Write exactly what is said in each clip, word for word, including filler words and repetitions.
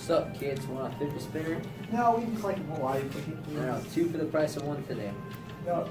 What's up, kids? Want a fidget spinner? No, we just like a lottery ticket. No, no, two for the price of one today. No.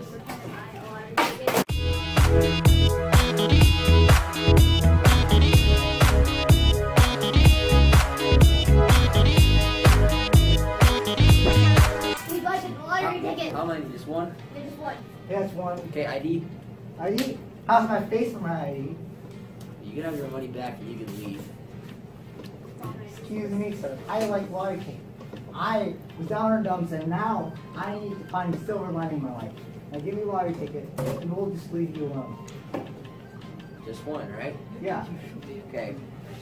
We bought a lottery ticket. How many? Just one? Yeah, just one. Yeah, it's one. Okay, I D. I D? How's my face for my I D? You can have your money back and you can leave. Excuse me, sir. I like lottery tickets. I was down in dumps and now I need to find a silver lining in my life. Now give me a lottery ticket and we'll just leave you alone. Just one, right? Yeah. Okay.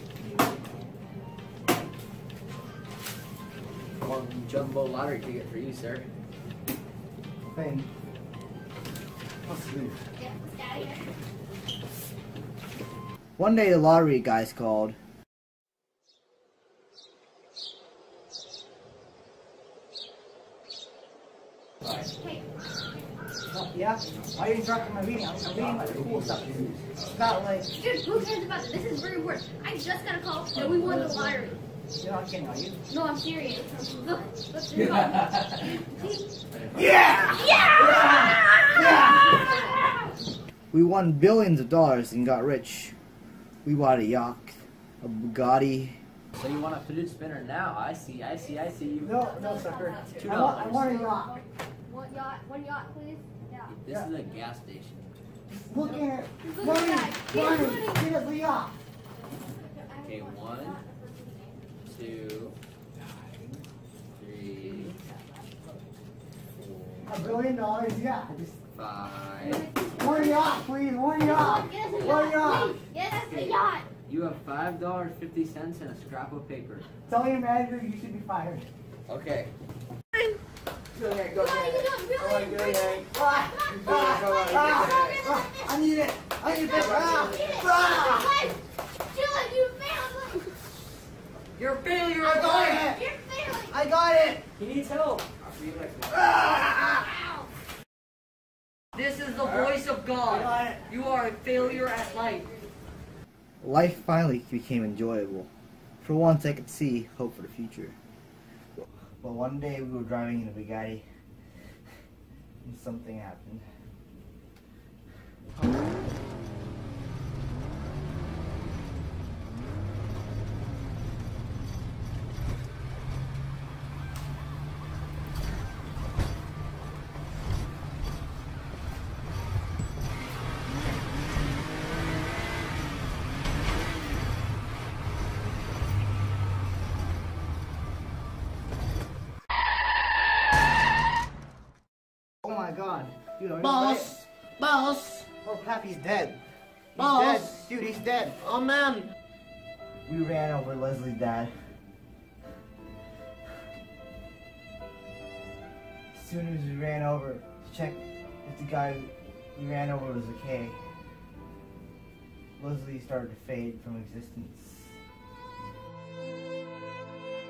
One jumbo lottery ticket for you, sir. Thing. Let's leave. Yeah, let's get out of here. One day the lottery guys called. Hey, Oh, yeah? Why are you interrupting my reading? I'm I'm reading my cool stuff. It's not like, dude, who cares about it? This is very important. I just got a call that we won the lottery. you're not kidding, are you? No, I'm serious. Look, look, see? Yeah! Yeah! Yeah! We won billions of dollars and got rich. We bought a yacht, a Bugatti. So you want a fidget spinner now? I see, I see, I see you. No, no, sucker. Two I want, I dollars. want a yacht. One yacht, one yacht, please. Yeah. This is a gas station. Look at it. Look Money, at that. money, get us a yacht. Okay, one, two, three, A four, billion dollars, yeah. Just five. one yacht, please, one yacht. Get us a One yacht, yacht. please. Get us a yacht. You have five dollars fifty cents and a scrap of paper. Tell your manager you should be fired. Okay. Go ahead, go Come on, you ahead. can do it, I want to really. go ahead. Ah, ah, ah, ah, I need it. I need this. Ah, ah. Dylan, you failed. You're a failure, I got it. You're failing. I got it. He needs help. Ah, This is the voice of I God. got it. You are a failure at life. Life finally became enjoyable. For once, I could see hope for the future. But one day we were driving in a Bugatti, and something happened. Oh my god. Dude, are you Boss! Boss! right? Oh, Pappy's dead. He's Boss! dead. Dude, he's dead. Oh man! We ran over Leslie's dad. As soon as we ran over to check if the guy we ran over was okay, Leslie started to fade from existence.